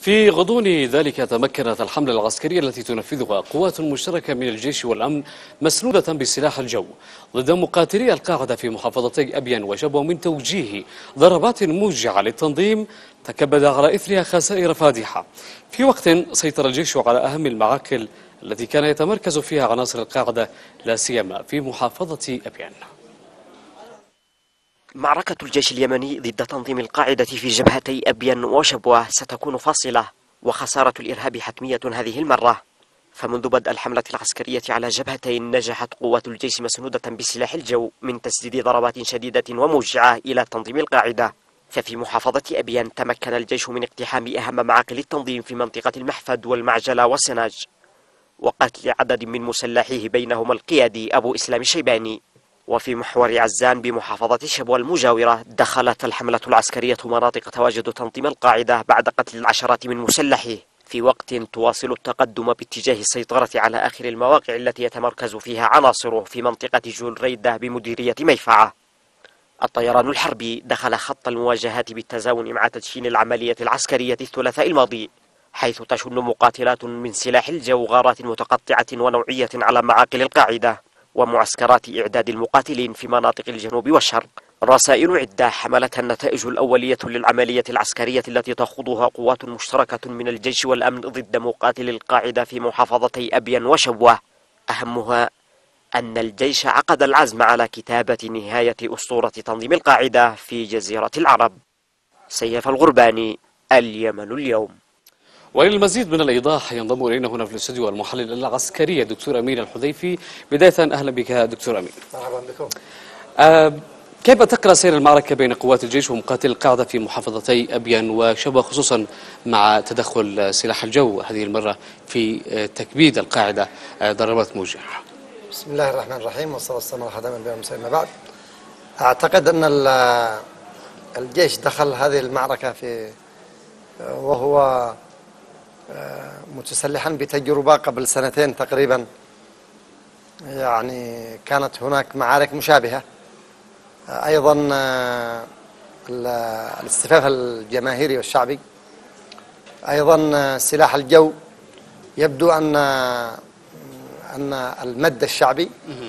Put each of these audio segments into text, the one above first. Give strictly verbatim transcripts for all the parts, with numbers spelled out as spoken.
في غضون ذلك تمكنت الحملة العسكرية التي تنفذها قوات مشتركة من الجيش والأمن مسنودة بسلاح الجو ضد مقاتلي القاعدة في محافظتي أبين وشبوة من توجيه ضربات موجعة للتنظيم تكبد على إثرها خسائر فادحة، في وقت سيطر الجيش على أهم المعاقل التي كان يتمركز فيها عناصر القاعدة لا سيما في محافظة أبين. معركة الجيش اليمني ضد تنظيم القاعدة في جبهتي أبين وشبوة ستكون فاصلة، وخسارة الإرهاب حتمية هذه المرة. فمنذ بدء الحملة العسكرية على جبهتين نجحت قوات الجيش مسنودة بسلاح الجو من تسديد ضربات شديدة وموجعة إلى تنظيم القاعدة. ففي محافظة أبين تمكن الجيش من اقتحام أهم معاقل التنظيم في منطقة المحفد والمعجلة والسناج، وقتل عدد من مسلحيه بينهم القيادي أبو إسلام الشيباني. وفي محور عزان بمحافظة شبوة المجاورة دخلت الحملة العسكرية مناطق تواجد تنظيم القاعدة بعد قتل العشرات من مسلحيه، في وقت تواصل التقدم باتجاه السيطرة على آخر المواقع التي يتمركز فيها عناصره في منطقة جول ريدة بمديرية ميفعة. الطيران الحربي دخل خط المواجهات بالتزامن مع تدشين العملية العسكرية الثلاثاء الماضي، حيث تشن مقاتلات من سلاح الجو غارات متقطعة ونوعية على معاقل القاعدة ومعسكرات إعداد المقاتلين في مناطق الجنوب والشرق. رسائل عدة حملتها النتائج الأولية للعملية العسكرية التي تخوضها قوات مشتركة من الجيش والأمن ضد مقاتلي القاعدة في محافظتي أبين وشبوة، أهمها أن الجيش عقد العزم على كتابة نهاية أسطورة تنظيم القاعدة في جزيرة العرب. سيف الغرباني، اليمن اليوم. وللمزيد من الإيضاح ينضم إلينا هنا في الاستوديو المحلل العسكري دكتور أمين الحذيفي. بداية أهلا بك دكتور أمين. مرحبا بكم. آه كيف تقرأ سير المعركة بين قوات الجيش ومقاتلي القاعدة في محافظتي أبين وشبوة، خصوصا مع تدخل سلاح الجو هذه المرة في تكبيد القاعدة ضربات موجعة؟ بسم الله الرحمن الرحيم، والصلاة والسلام على خاتم الأنبياء والمرسلين. بعد أعتقد أن الجيش دخل هذه المعركة في وهو متسلحا بتجربة قبل سنتين تقريبا، يعني كانت هناك معارك مشابهة. أيضا الاصطفاف الجماهيري والشعبي، أيضا سلاح الجو. يبدو أن أن المد الشعبي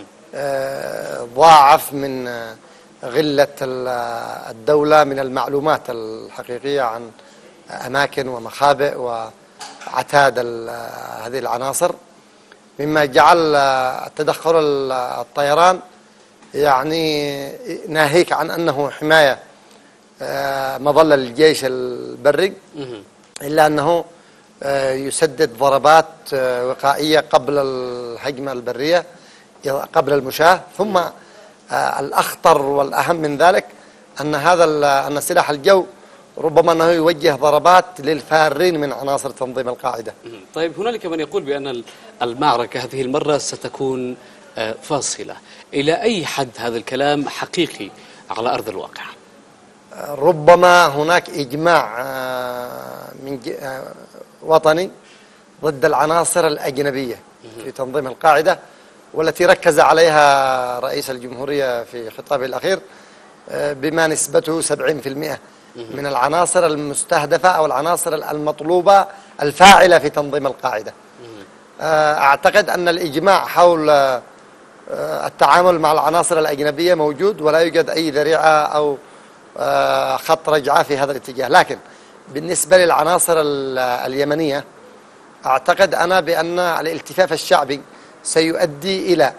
ضاعف من غلة الدولة من المعلومات الحقيقية عن أماكن ومخابئ وعتاد هذه العناصر، مما جعل التدخل الطيران يعني ناهيك عن أنه حماية مظلة للجيش البري، إلا أنه يسدد ضربات وقائية قبل الهجمة البرية قبل المشاة. ثم الأخطر والأهم من ذلك أن هذا أن سلاح الجو ربما أنه يوجه ضربات للفارين من عناصر تنظيم القاعدة. طيب، هنالك من يقول بأن المعركة هذه المرة ستكون فاصلة. إلى أي حد هذا الكلام حقيقي على أرض الواقع؟ ربما هناك إجماع من وطني ضد العناصر الأجنبية في تنظيم القاعدة، والتي ركز عليها رئيس الجمهورية في خطابه الأخير بما نسبته سبعين بالمئة من العناصر المستهدفة أو العناصر المطلوبة الفاعلة في تنظيم القاعدة. أعتقد أن الإجماع حول التعامل مع العناصر الأجنبية موجود، ولا يوجد أي ذريعة أو خط رجعة في هذا الاتجاه. لكن بالنسبة للعناصر اليمنية أعتقد أنا بأن الالتفاف الشعبي سيؤدي إلى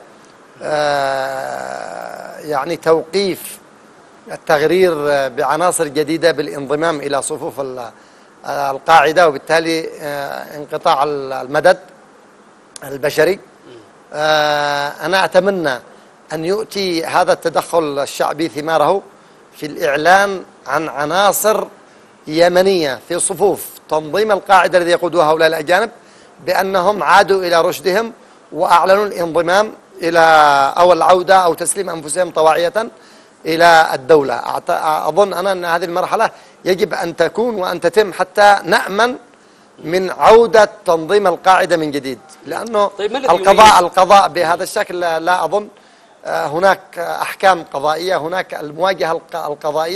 يعني توقيف التغرير بعناصر جديدة بالانضمام إلى صفوف القاعدة، وبالتالي انقطاع المدد البشري. أنا أتمنى أن يؤتي هذا التدخل الشعبي ثماره في الإعلان عن عناصر يمنية في صفوف تنظيم القاعدة الذي يقودها هؤلاء الأجانب بأنهم عادوا إلى رشدهم وأعلنوا الانضمام إلى أو العودة أو تسليم أنفسهم طواعية إلى الدولة. أظن أنا أن هذه المرحلة يجب أن تكون وأن تتم حتى نأمن من عودة تنظيم القاعدة من جديد، لأنه طيب القضاء القضاء بهذا الشكل لا أظن هناك أحكام قضائية، هناك المواجهة القضائية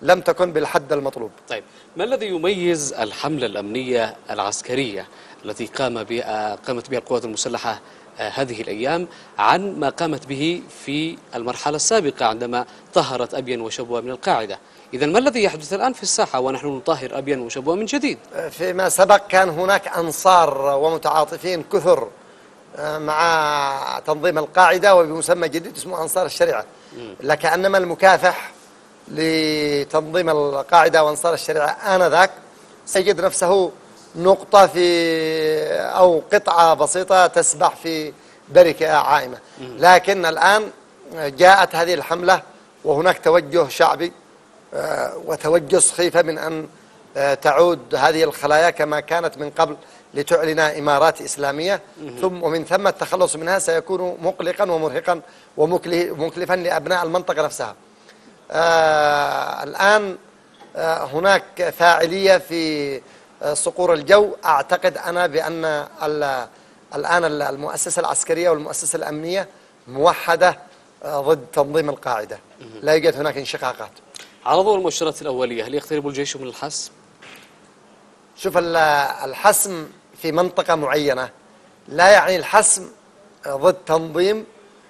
لم تكن بالحد المطلوب. طيب، ما الذي يميز الحملة الأمنية العسكرية التي قام بها قامت بها القوات المسلحة هذه الأيام عن ما قامت به في المرحلة السابقة عندما طهرت أبين وشبوة من القاعدة؟ إذا ما الذي يحدث الآن في الساحة ونحن نطهر أبين وشبوة من جديد؟ فيما سبق كان هناك أنصار ومتعاطفين كثر مع تنظيم القاعدة وبمسمى جديد اسمه أنصار الشريعة، لكأنما المكافح لتنظيم القاعدة وأنصار الشريعة آنذاك سيجد نفسه نقطة في أو قطعة بسيطة تسبح في بركة عائمة. لكن الآن جاءت هذه الحملة وهناك توجه شعبي وتوجه سخيفة من أن تعود هذه الخلايا كما كانت من قبل لتعلن إمارات إسلامية، ثم ومن ثم التخلص منها سيكون مقلقا ومرهقا ومكلفا لأبناء المنطقة نفسها. آه الآن آه هناك فاعلية في آه صقور الجو. أعتقد أنا بأن الآن المؤسسة العسكرية والمؤسسة الأمنية موحدة آه ضد تنظيم القاعدة، لا يوجد هناك انشقاقات. على ضوء المؤشرات الأولية، هل يقترب الجيش من الحسم؟ شوف، الحسم في منطقة معينة لا يعني الحسم ضد تنظيم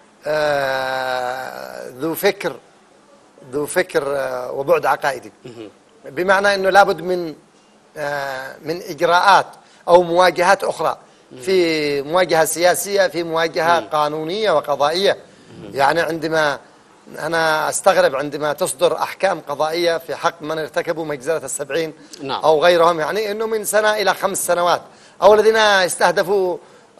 آه ذو فكر ذو فكر وبعد عقائدي، بمعنى أنه لابد من من إجراءات أو مواجهات أخرى، في مواجهة سياسية، في مواجهة قانونية وقضائية. يعني عندما أنا أستغرب عندما تصدر أحكام قضائية في حق من ارتكبوا مجزرة السبعين نعم. أو غيرهم، يعني أنه من سنة إلى خمس سنوات، أو الذين استهدفوا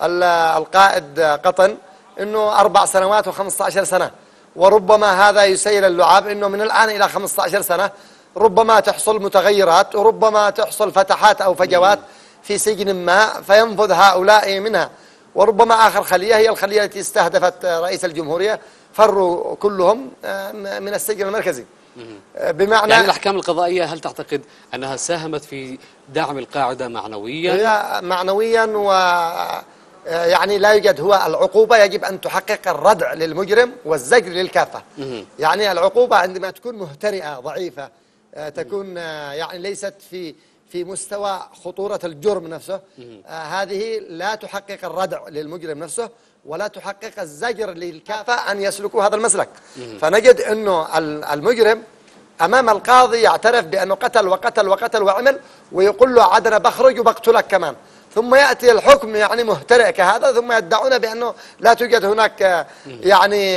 القائد قطن أنه أربع سنوات وخمسة عشر سنة، وربما هذا يسيل اللعاب أنه من الآن إلى خمسة عشر سنة ربما تحصل متغيرات وربما تحصل فتحات أو فجوات في سجن ما فينفذ هؤلاء منها، وربما آخر خلية هي الخلية التي استهدفت رئيس الجمهورية فروا كلهم من السجن المركزي. بمعنى يعني الأحكام القضائية هل تعتقد أنها ساهمت في دعم القاعدة معنويا؟ هي معنويا، و يعني لا يوجد، هو العقوبة يجب أن تحقق الردع للمجرم والزجر للكافة. يعني العقوبة عندما تكون مهترئة ضعيفة، تكون يعني ليست في في مستوى خطورة الجرم نفسه، هذه لا تحقق الردع للمجرم نفسه ولا تحقق الزجر للكافة أن يسلكوا هذا المسلك. فنجد أنه المجرم أمام القاضي يعترف بأنه قتل وقتل وقتل وعمل، ويقول له عاد أنا بخرج وبقتلك كمان، ثم يأتي الحكم يعني مهترئ كهذا، ثم يدعون بأنه لا توجد هناك يعني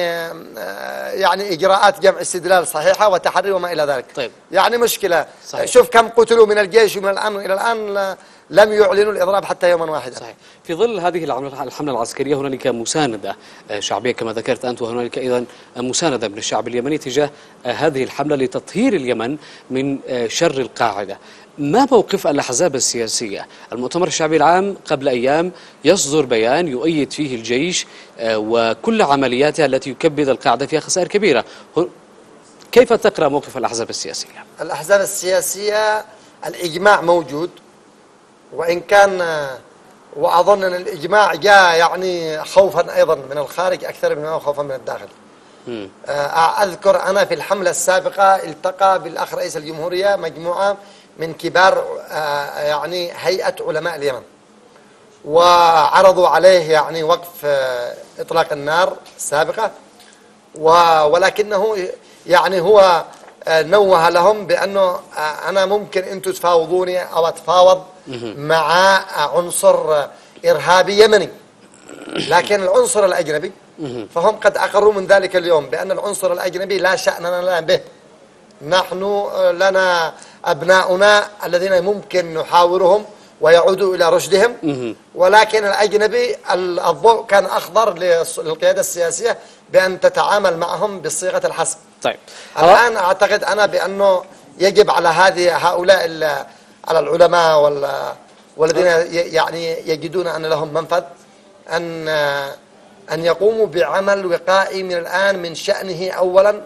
يعني إجراءات جمع استدلال صحيحة وتحري وما إلى ذلك. طيب. يعني مشكلة. صحيح. شوف كم قتلوا من الجيش ومن الآن إلى الآن لم يعلنوا الإضراب حتى يوما واحدا. صحيح. في ظل هذه الحملة العسكرية هنالك مساندة شعبية كما ذكرت أنت، وهنالك أيضا مساندة من الشعب اليمني تجاه هذه الحملة لتطهير اليمن من شر القاعدة. ما موقف الأحزاب السياسية؟ المؤتمر الشعبي العام قبل أيام يصدر بيان يؤيد فيه الجيش وكل عملياته التي يكبد القاعدة فيها خسائر كبيرة. كيف تقرأ موقف الأحزاب السياسية؟ الأحزاب السياسية الإجماع موجود، وإن كان وأظن أن الإجماع جاء يعني خوفا أيضا من الخارج أكثر من خوفا من الداخل. م. أذكر أنا في الحملة السابقة التقى بالأخ رئيس الجمهورية مجموعة من كبار يعني هيئة علماء اليمن، وعرضوا عليه يعني وقف إطلاق النار السابقة، ولكنه يعني هو نوه لهم بأنه أنا ممكن أنتم تفاوضوني أو أتفاوض مع عنصر إرهابي يمني، لكن العنصر الأجنبي فهم قد أقروا من ذلك اليوم بأن العنصر الأجنبي لا شأن لنا به، نحن لنا أبناؤنا الذين ممكن نحاورهم ويعودوا إلى رشدهم، ولكن الأجنبي الضوء كان أخضر للقيادة السياسية بأن تتعامل معهم بصيغة الحسم. طيب. الآن أعتقد أنا بأنه يجب على هذه هؤلاء على العلماء والذين يعني يجدون أن لهم منفذ أن أن يقوموا بعمل وقائي من الآن، من شأنه أولا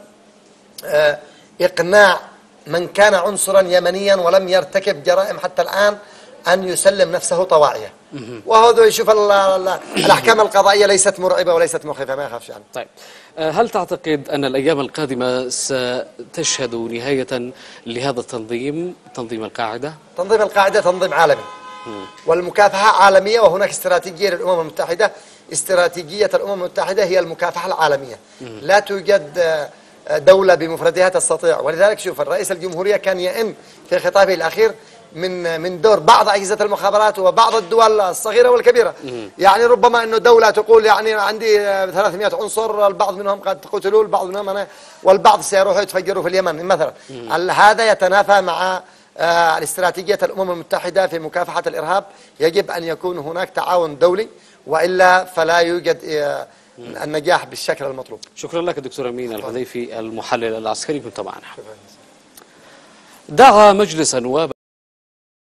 إقناع من كان عنصرا يمنيا ولم يرتكب جرائم حتى الآن أن يسلم نفسه طواعية، وهذا يشوف الأحكام القضائية ليست مرعبة وليست مخيفة، ما يخافش عنه. طيب، هل تعتقد أن الأيام القادمة ستشهد نهاية لهذا التنظيم، تنظيم القاعدة؟ تنظيم القاعدة تنظيم عالمي، والمكافحة عالمية، وهناك استراتيجية للأمم المتحدة. استراتيجية الأمم المتحدة هي المكافحة العالمية. لا توجد دولة بمفردها تستطيع، ولذلك شوف الرئيس الجمهورية كان يئن في خطابه الأخير من من دور بعض أجهزة المخابرات وبعض الدول الصغيرة والكبيرة. يعني ربما أنه دولة تقول يعني عندي ثلاثمائة عنصر، البعض منهم قد قتلوا، البعض منهم أنا، والبعض سيروحوا يتفجروا في اليمن مثلا. هذا يتنافى مع الاستراتيجية الأمم المتحدة في مكافحة الإرهاب. يجب أن يكون هناك تعاون دولي، وإلا فلا يوجد النجاح بالشكل المطلوب. شكرا لك دكتور أمين الحذيفي المحلل العسكري، كنت معنا. دعا مجلس النواب